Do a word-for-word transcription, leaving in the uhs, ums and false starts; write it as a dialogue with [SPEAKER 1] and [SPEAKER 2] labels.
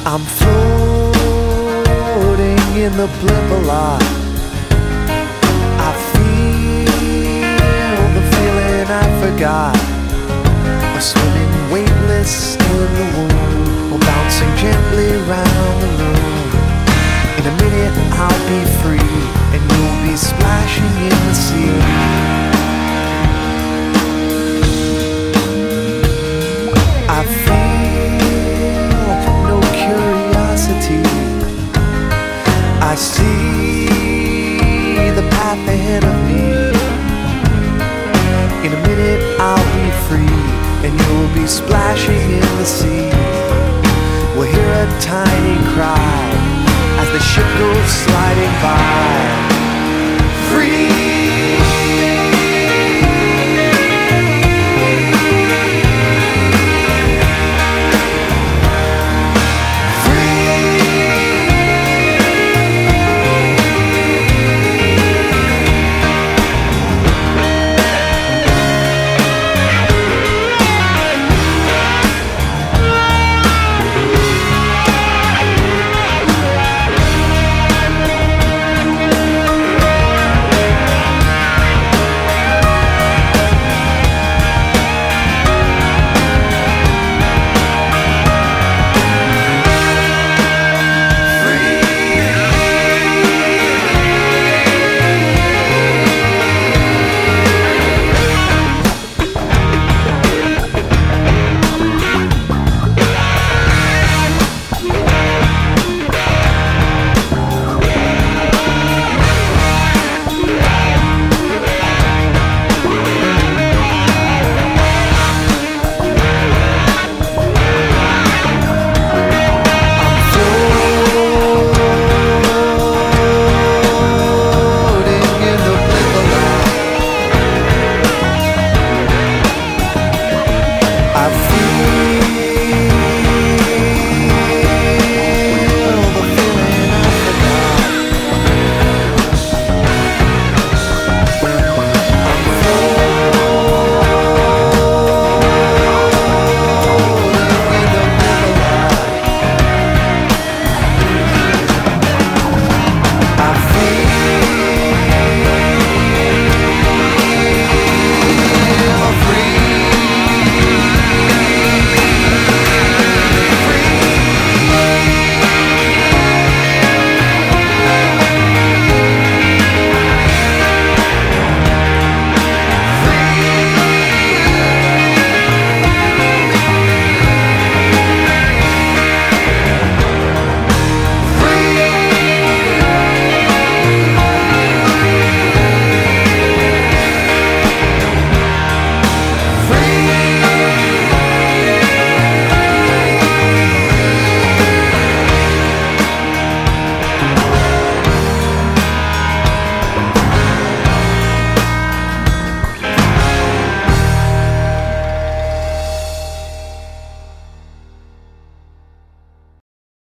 [SPEAKER 1] I'm floating in the blimp a lot. I feel the feeling I forgot, or swimming weightless in the womb, or bouncing gently round the room. In a minute I'll be free, and you'll be splashing in the sea. I feel no curiosity. I see the path ahead of me. In a minute I'll be free, and you'll be splashing in the sea. We'll hear a tiny cry as the ship goes sliding by.